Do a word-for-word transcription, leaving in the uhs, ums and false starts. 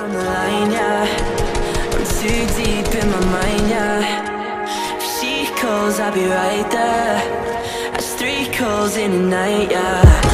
on the line, yeah. I'm too deep in my mind, yeah. If she calls, I'll be right there. That's three calls in a night, yeah.